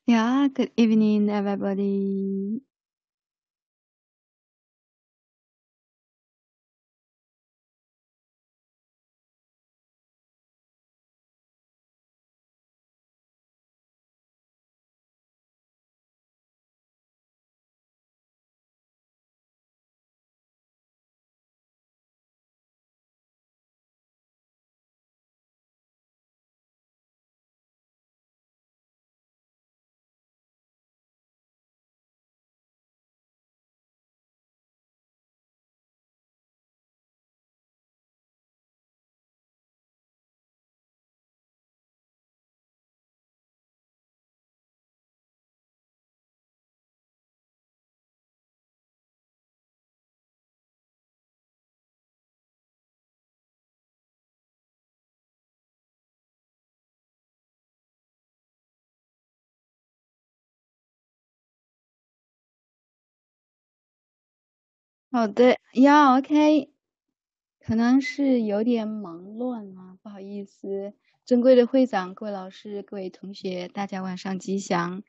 Yeah, good evening, everybody. 好的，呀，OK，可能是有点忙乱啊，不好意思。尊贵的会长、各位老师、各位同学，大家晚上吉祥。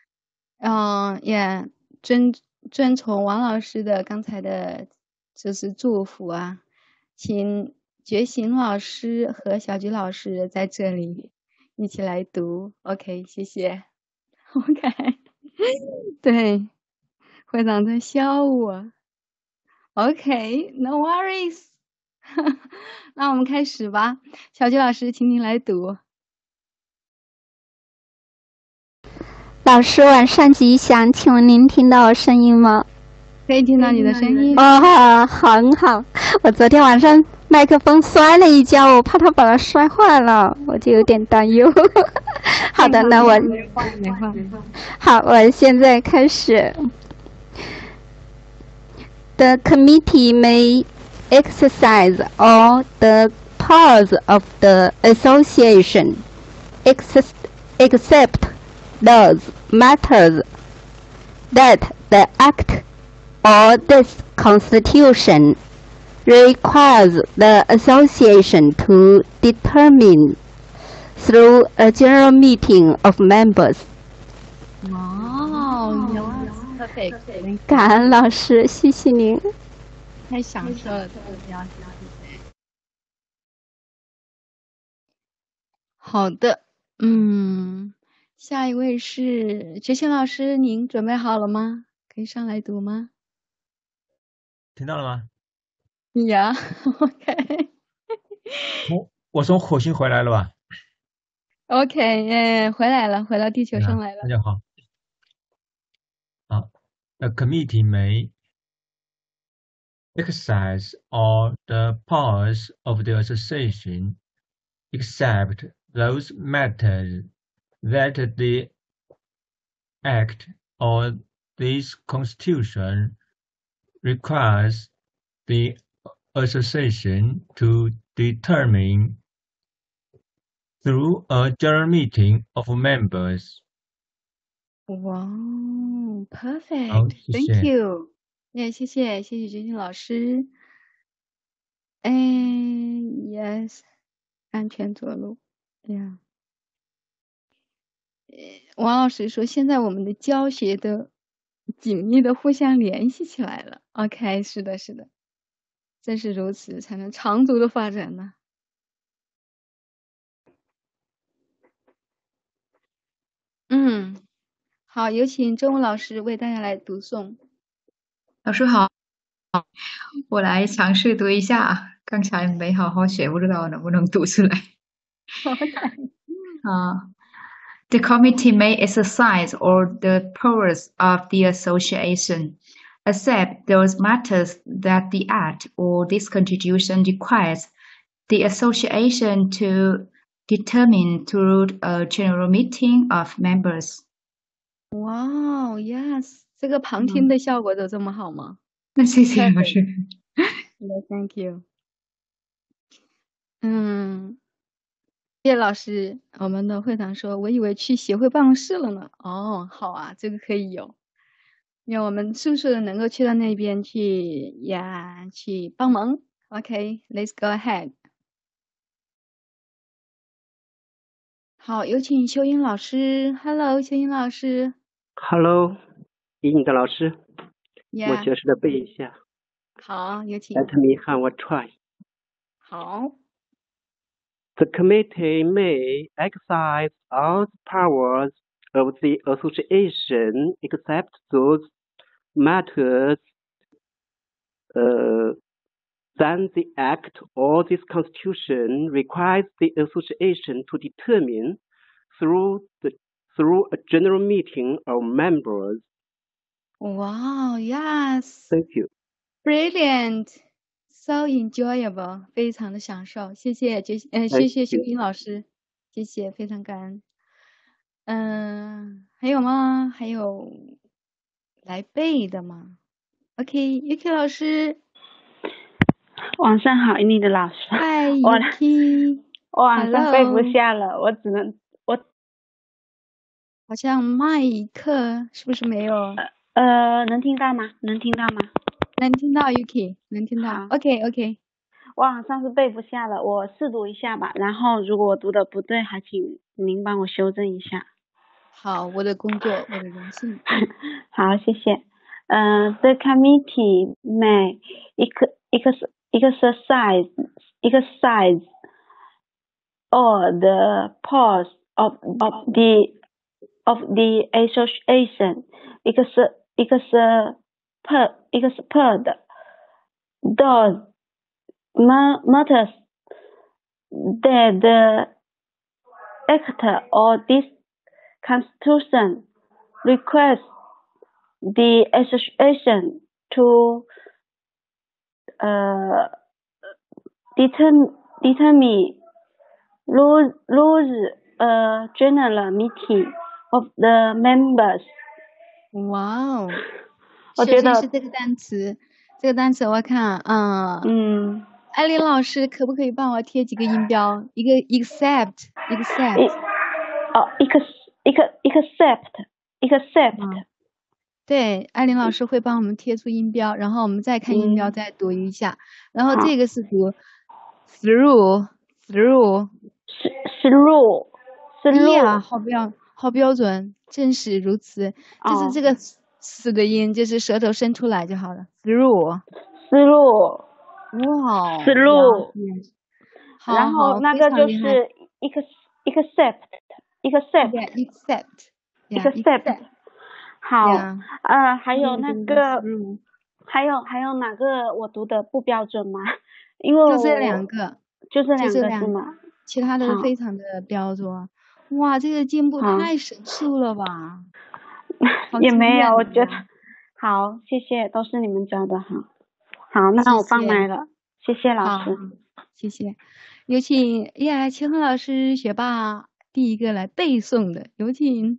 也遵从王老师的刚才的就是祝福啊，请觉醒老师和小菊老师在这里一起来读。OK，谢谢。OK，对，会长在笑我。OK, no worries 。那我们开始吧，小菊老师，请您来读。 老师晚上吉祥，请问您听到我声音吗？ 可以听到你的声音。 哦，很好。我昨天晚上麦克风摔了一跤，我怕它把它摔坏了，我就有点担忧。好的，那我没换。 好，我现在开始。The committee may exercise all the powers of the association, except those matters that the Act or this Constitution requires the Association to determine through a general meeting of members. 哇，perfect， 感恩老师，谢谢您。 太享受了，好的，下一位是觉醒老师，您准备好了吗？可以上来读吗？ 听到了吗？ 呀，OK。 我从火星回来了吧 OK，回来了，回到地球上来了。 大家好。The committee may exercise all the powers of the association, except those matters that the Act or this Constitution requires the association to determine through a general meeting of members. Wow, perfect. 好，谢谢。 Thank you. 谢谢觉醒老师。Yes， 安全着陆。王老师说，现在我们的教学都紧密的互相联系起来了。OK， 是的，正是如此，才能长足的发展呢。好，有请周武老师为大家来读诵。 老师好，我来尝试读一下，刚才没好好写，不知道能不能读出来。The committee may exercise all the powers of the association, except those matters that the Act or this Constitution requires the association to determine through a general meeting of members. Wow, yes， 这个旁听的效果都这么好吗？ 那谢谢老师。 Thank you。叶老师，我们的会长说，我以为去协会办公室了呢。哦，好啊，这个可以有。因为我们是不是能够去到那边去去帮忙 ？OK，let's go ahead。 好，有请秀英老师。Hello，秀英老师。 Hello，英语老师，我 Yeah， 解释的背一下。 好，有请。 Let me have a try. 好。 The committee may exercise all the powers of the association except those matters than the Act or this Constitution requires the association to determine through a general meeting of members. Wow, yes. Thank you. Brilliant. So enjoyable. 非常的享受。谢谢谢谢秀英老师。谢谢，非常感恩。还有吗？还有来背的吗？ OK，Yuki 老师。 晚上好，印尼的老师。 嗨 Yuki。 我晚上背不下了，我只能好像麦克是不是没有？ 能听到吗？能听到吗？ 能听到 Yuki， 能听到。OK。 我晚上是背不下了，我试读一下吧。然后如果我读的不对，还请您帮我修正一下。 好，我的工作，我的荣幸。 好，谢谢。The committee may exercise all the powers of the association except those matters that the Act or this Constitution requires the association to determine rules a general meeting of the members. 哇哦， 我觉得是这个单词，我看艾琳老师可不可以帮我贴几个音标？一个 except。对，艾琳老师会帮我们贴出音标，然后我们再看音标再读一下。然后这个是读 through。呀，好标准，正是如此。就是这个死的音，就是舌头伸出来就好了。through。哇。 然后那个就是 except。好，还有那个，还有哪个我读的不标准吗？因为就这两个是吗？其他的非常的标准。哇，这个进步太神速了吧！ 也没有，我觉得好，谢谢，都是你们教的好。好，那我放麦了，谢谢老师。 谢谢。有请秦恒老师学霸第一个来背诵的，有请。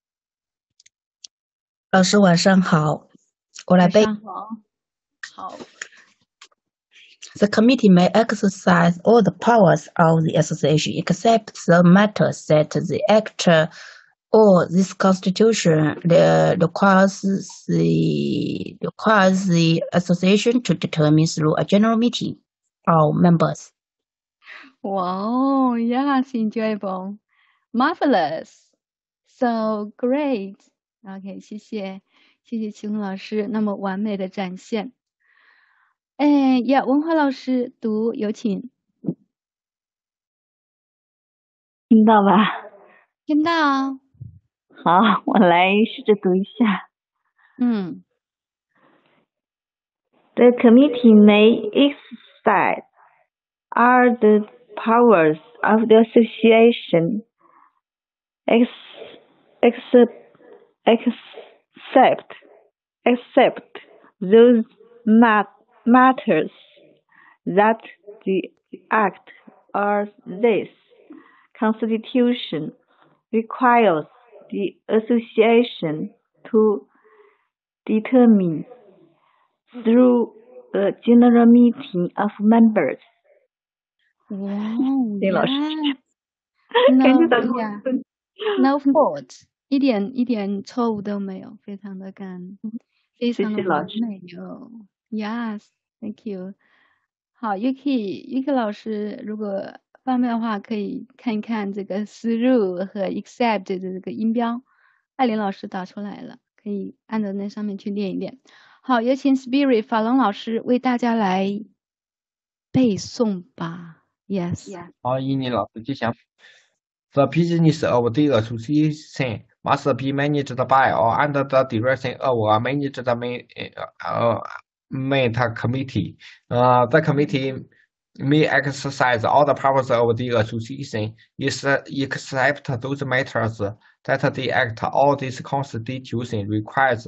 老师晚上好，我来背。 好。 The committee may exercise all the powers of the association except the matters that the Act or this Constitution requires the association to determine through a general meeting of members. Wow, yes, enjoyable, marvelous, so great. OK， 谢谢秦红老师那么完美的展现。文华老师读，有请。 听到吧？ 听到。 好，我来试着读一下。The committee may exercise all the powers of the association except those matters that the Act or this Constitution requires the association to determine through a general meeting of members. Wow, 林老师， No fault， 一点错误都没有，非常的感恩，非常的完美哦。Yes, thank you。好 ，Yuki 老师，如果方便的话可以看一看这个 through 和 except 的这个音标，艾琳老师打出来了，可以按照那上面去练一练。好，有请 Spirit 法龙老师为大家来背诵吧。Yes。 好，以你老师就行。The business of the association must be managed by or under the direction of a management committee. The committee may exercise all the powers of the association, except those matters that the Act or this Constitution requires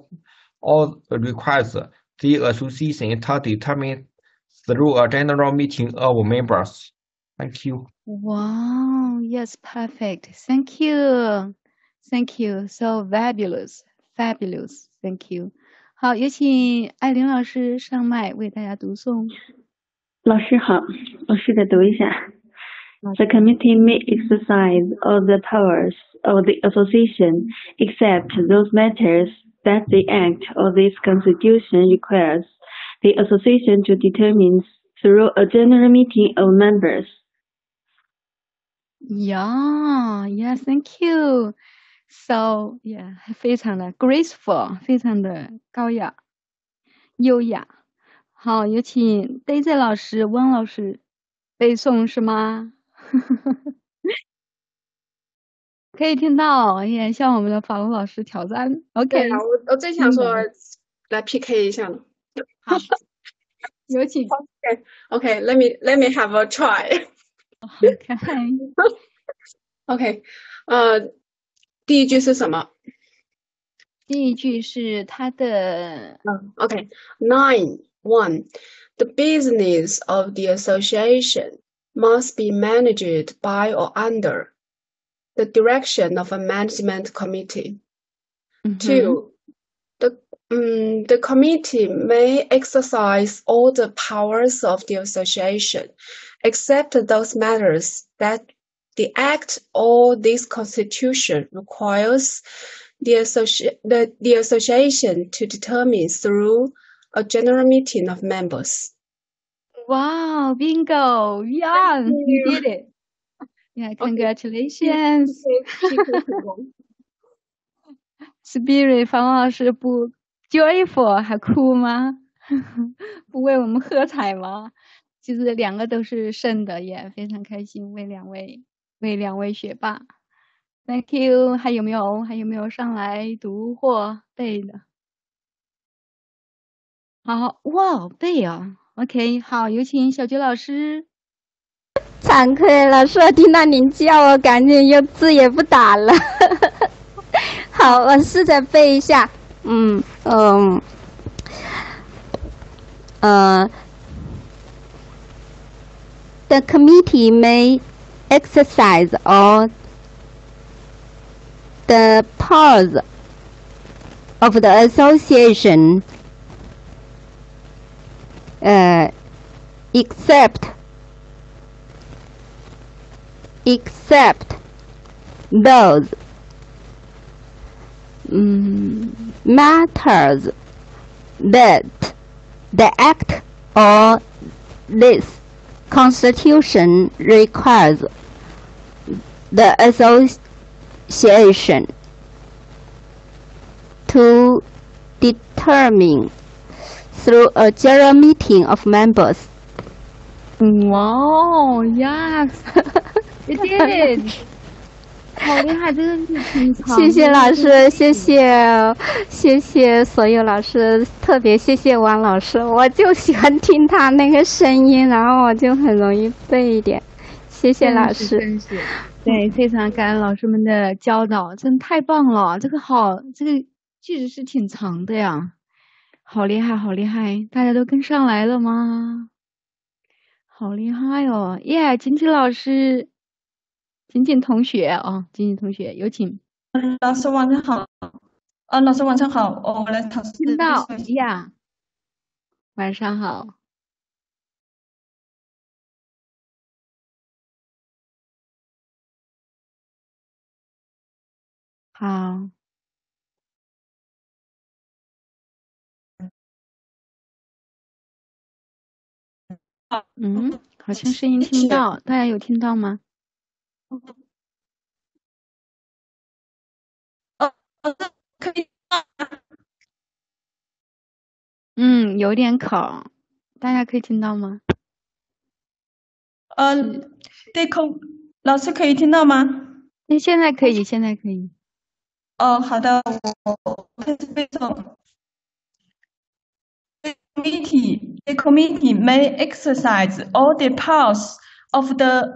the association to determine through a general meeting of members. Thank you. Wow, yes, perfect. Thank you. Thank you. So fabulous. Fabulous. Thank you. 好，有请艾琳老师上麦为大家读诵。 老师好，我试着读一下。The committee may exercise all the powers of the association except those matters that the Act or this Constitution requires the association to determine through a general meeting of members. Yeah, thank you. So, yeah, 非常的 graceful， 非常的高雅、优雅。好，有请 Daisy 老师、汪老师背诵是吗？可以听到，也向我们的法龙老师挑战。OK。 对啊，我最想说来 PK 一下呢。 好，有请。 Okay, let me have a try. OK。 第一句是什么？ 第一句是它的。 Okay, 9.1. The business of the association must be managed by or under the direction of a management committee. 2. The committee may exercise all the powers of the association, except those matters that the Act or this Constitution requires the association to determine through a general meeting of members. Wow, bingo! Yeah, you did it. Yeah, congratulations. Spirit 法王老师不 joyful 还哭吗？不为我们喝彩吗？其实两个都是胜的，也非常开心，为两位学霸。Thank you。还有没有上来读或背的？好，哇，背啊 ！OK， 好，有请小菊老师。 惭愧，老师，我听到您叫我，赶紧又字也不打了。好，我试着背一下。The committee may exercise all the powers of the association, except those matters that the Act or this Constitution requires the association to determine through a general meeting of members. Wow, yes, you did it. 好厉害，真的是挺长。 谢谢老师，谢谢所有老师，特别谢谢王老师，我就喜欢听他那个声音，然后我就很容易背一点。谢谢老师。 对，非常感恩老师们的教导，真太棒了。这个句子是挺长的呀，好厉害，好厉害！大家都跟上来了吗？好厉害哦！耶，景景老师。景景同学啊，景景同学有请。 老师晚上好。老师晚上好，我来尝试。 听到呀，晚上好。好。 好像声音听不到，大家有听到吗？ 可以。 有点口，大家可以听到吗？ 对空，老师可以听到吗？ 现在可以，现在可以。 好的，我开始背诵。The committee may exercise all the powers of the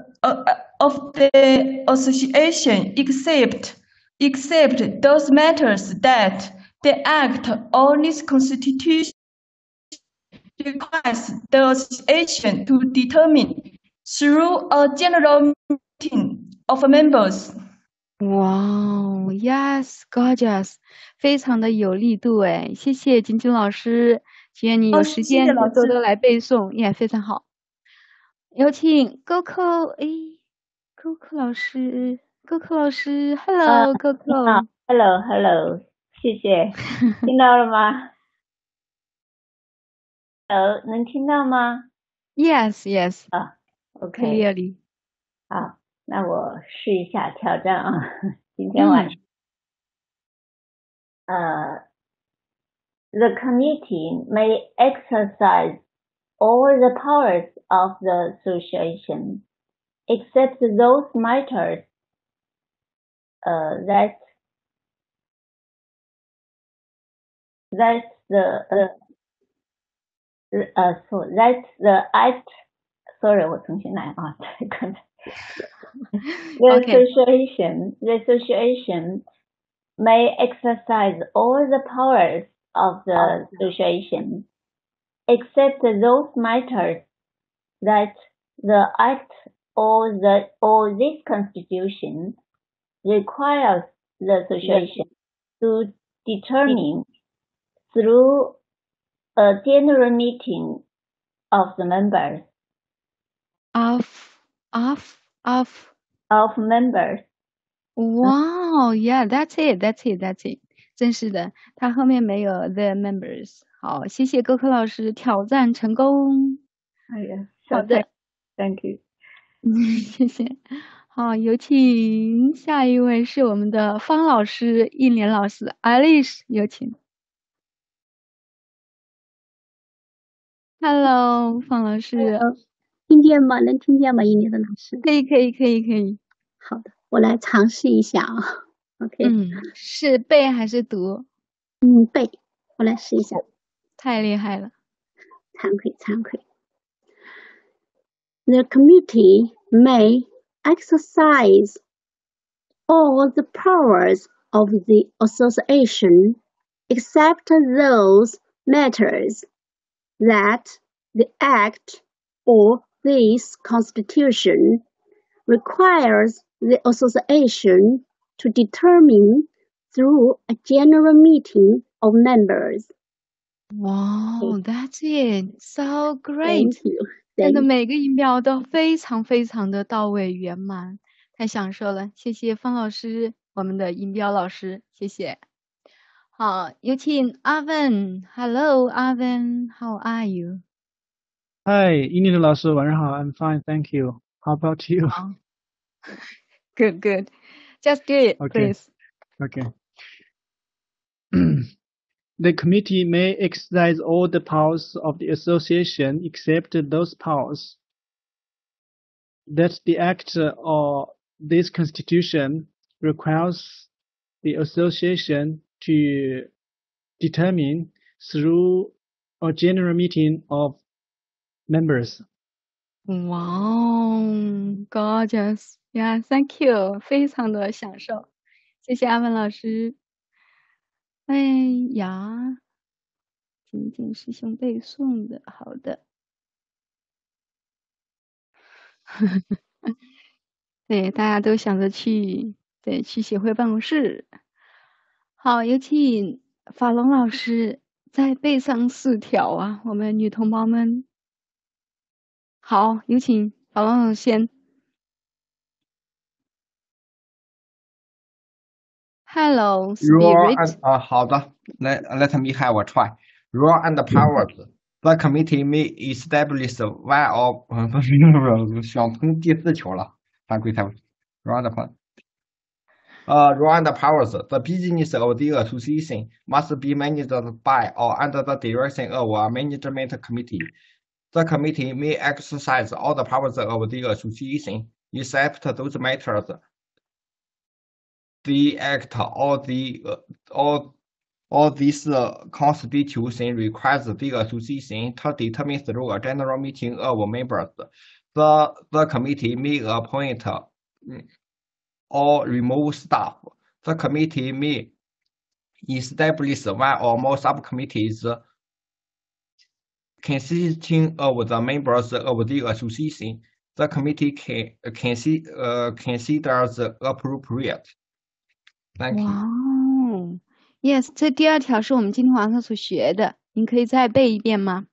association except those matters that the Act or this Constitution requires the association to determine through a general meeting of members. Wow, yes, gorgeous， 非常的有力度哎，谢谢晶晶老师，希望你有时间就多多来背诵，也非常好。有请 Coco 老师 ，Hello Coco， Hello， 谢谢，听到了吗？能听到吗 ？Yes， OK， clearly。 好，那我试一下挑战啊，今天晚上。The committee may exercise all the powers of the association, except those matters that the act. Sorry， 我重新来啊，刚才。The association may exercise all the powers of the association, except those matters that the Act or this Constitution requires the association to determine through a general meeting of the members. Of members. Wow, yeah, that's it. 真是的，它后面没有 the members。好，谢谢高科老师，挑战成功。 哎呀， 好的 ，Thank you。 谢谢。好，有请下一位是我们的方老师、应莲老师 ，Alice， 有请。Hello， 方老师。 听见吗？能听见吗？应莲的老师。 可以。 好的，我来尝试一下啊。OK。 是背还是读？ 背。我来试一下。 太厉害了。 惭愧。The committee may exercise all the powers of the association except those matters that the Act or this Constitution requires the association to determine through a general meeting of members. Wow, that's it. So great. Thank you. 真的每个音标都非常的到位圆满，太享受了。谢谢方老师，我们的音标老师，谢谢。好，有请阿文。Hello, Avan, how are you? Hi, 印尼的老师，晚上好。I'm fine, thank you. How about you? Good. Just do it, please. Okay. The committee may exercise all the powers of the association except those powers that the Act or this Constitution requires the association to determine through a general meeting of members. Wow, gorgeous. Yeah, thank you. 非常的享受。谢谢阿文老师。哎呀，仅仅师兄背诵的，好的。对，大家都想着去协会办公室。好，有请法龙老师再背上4条啊，我们女同胞们。好，有请法龙老师先。Hello, Spirit. 好的，Let me have a try. Role and powers The committee may establish one or 想通第4条了，犯规太round powers. The business of the association must be managed by or under the direction of a management committee. The committee may exercise all the powers of the association, except those matters the Act or this Constitution requires the association to determine through a general meeting of members. The committee may appoint or remove staff. The committee may establish one or more subcommittees consisting of the members of the association. The committee considers appropriate. Thank you. 哇哦 ，Yes， 这第2条是我们今天晚上所学的，您可以再背一遍吗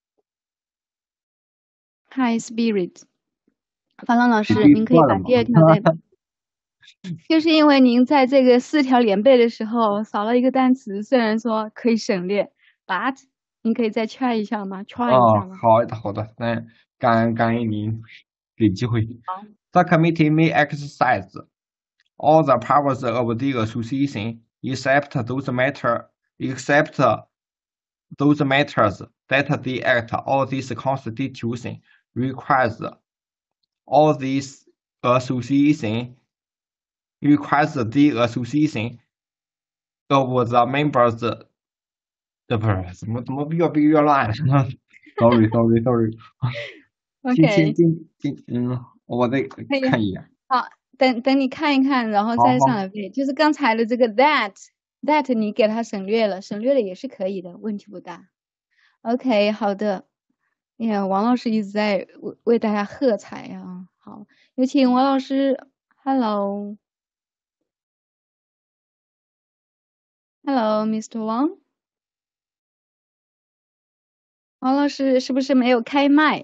？High spirit， 法郎老师，您可以把第2条再背。就是因为您在这个4条连背的时候少了一个单词，虽然说可以省略 ，but 您可以再 try 一下吗 ？try 一下吗？ 好的，那感恩您给机会。The committee may exercise all the powers of the association except those matters that the Act or this Constitution requires. All this association requires the association of the members. 不是怎么越背越乱？Sorry。 OK， 我再看一眼。 好，等你看一看，然后再上来背。就是刚才的这个 that 你给它省略了也是可以的，问题不大。OK， 好的。哎呀，王老师一直在为大家喝彩啊！好，有请王老师。Hello， Mr. Wang。王老师是不是没有开麦？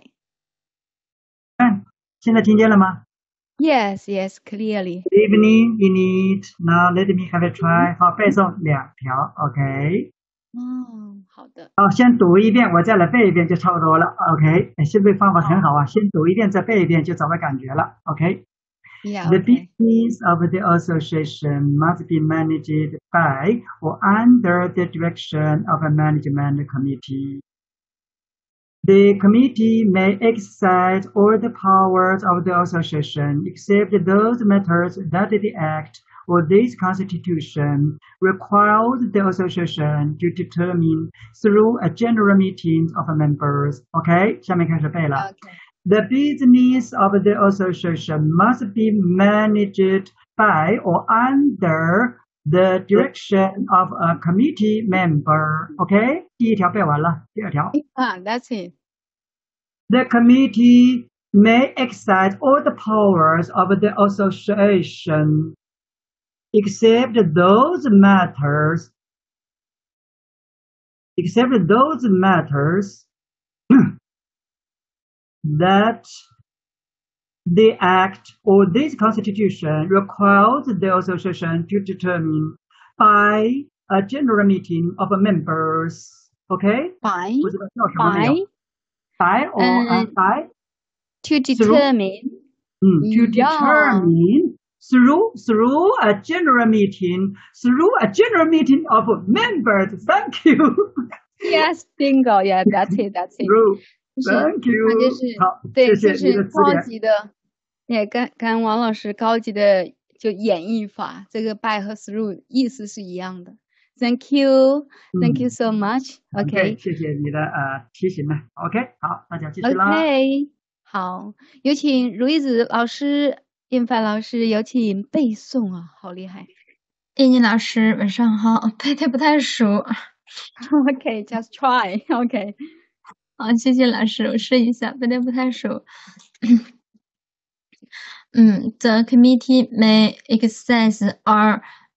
现在听见了吗？ Yes, clearly. Good evening, Enid. Now let me have a try. 好，背诵2条 ，OK。 好的。 好，先读一遍，我再来背一遍就差不多了 ，OK。现背方法很好啊，先读一遍再背一遍就找到感觉了 ，OK。Yeah, the business of the association must be managed by or under the direction of a management committee. The committee may exercise all the powers of the association except those matters that the Act or this Constitution requires the association to determine through a general meeting of members. OK， 下面开始背了。The business of the association must be managed by or under the direction of a committee member. OK， 第1条背完了，第2条。 That's it. The committee may exercise all the powers of the association except those matters that the Act or this Constitution requires the association to determine by a general meeting of members. Okay? By to determine. To determine through a general meeting of members. Thank you. Yes, bingo. Yeah, that's it. Thank you. 对，就是高级的，也跟王老师高级的就演绎法，这个 by 和 through 意思是一样的。Thank you so much. OK， 谢谢你的提醒了。OK， 好，大家继续啦。 OK， 好，有请如意子老师、燕凡老师，有请背诵啊，好厉害。 燕妮老师，晚上好，背的不太熟。 OK， just try. OK。 好，谢谢老师，我试一下，背的不太熟。The committee may exercise all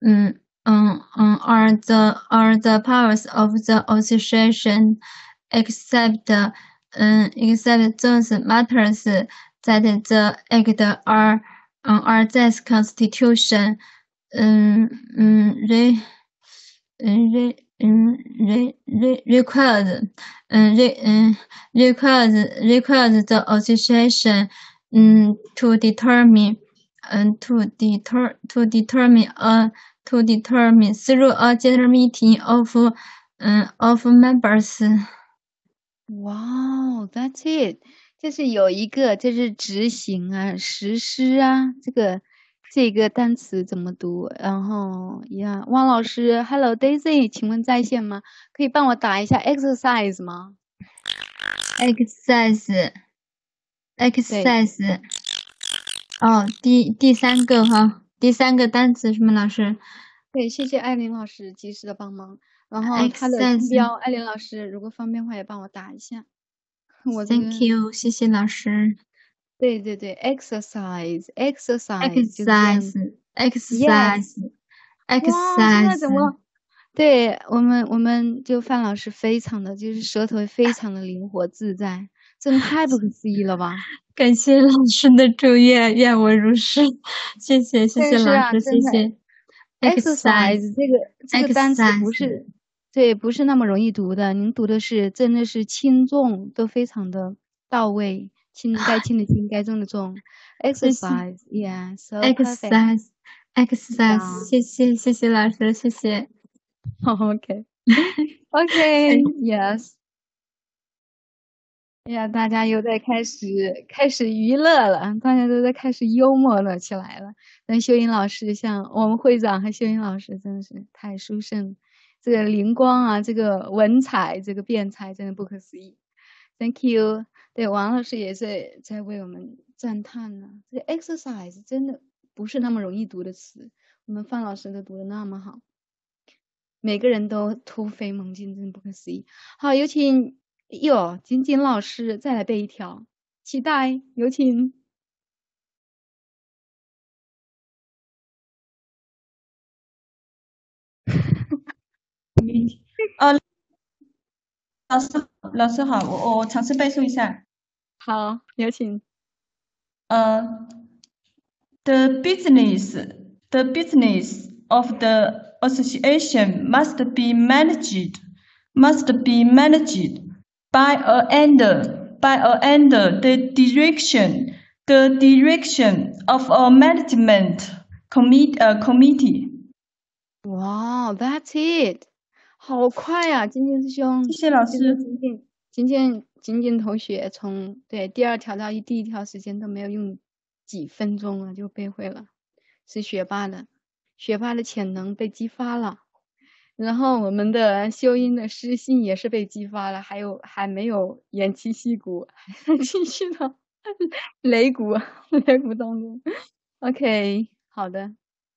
the powers of the association except those matters that the Act or this Constitution requires the association to determine through a general meeting of members. Wow, that's it. 就是有一个，就是执行啊、实施啊，这个单词怎么读？然后呀，汪老师 ，Hello Daisy， 请问在线吗？可以帮我打一下 exercise 吗 ？exercise。哦，第三个哈，第三个单词是吗，老师？ 对，谢谢艾琳老师及时的帮忙。然后他的音标，艾琳老师如果方便的话也帮我打一下。 Thank you， 谢谢老师。 对对对 ，exercise。哇，现在怎么？对我们就范老师非常的就是舌头非常的灵活自在，真的太不可思议了吧！ 感谢老师的祝愿，愿我如是。谢谢老师，谢谢。 exercise 这个单词不是那么容易读的，您读的是真的是轻重都非常的到位，该轻的轻，该重的重。exercise， yeah， so perfect。 exercise， 谢谢老师，谢谢。 OK，yes。哎呀，大家又在开始娱乐了，大家都在开始幽默了起来了。但秀英老师，像我们会长和秀英老师，真的是太殊胜，这个灵光啊，这个文采，这个辩才，真的不可思议。Thank you。对，王老师也是在为我们赞叹呢。这个 exercise 真的不是那么容易读的词，我们范老师都读的那么好，每个人都突飞猛进，真的不可思议。好，有请。哟，金金老师再来背一条，期待，有请。 老师好，我尝试背诵一下。 好，有请。 The business of the association must be managed by the direction of a management committee. Wow, that's it. 好快啊，金金师兄。 谢谢老师。 金金同学从第二条到第一条时间都没有用几分钟啊，就背会了，是学霸的潜能被激发了。然后我们的修音的诗性也是被激发了，还没有偃旗息鼓，还继续到擂鼓当中。OK， 好的。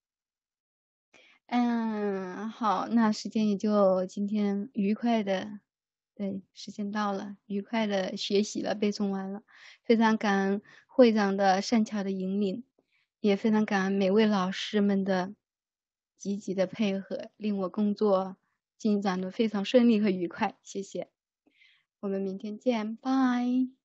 好，那时间也就今天愉快的，时间到了，愉快的学习了，背诵完了，非常感恩会长的善巧的引领，也非常感恩每位老师们的积极的配合，令我工作进展的非常顺利和愉快，谢谢。我们明天见，拜。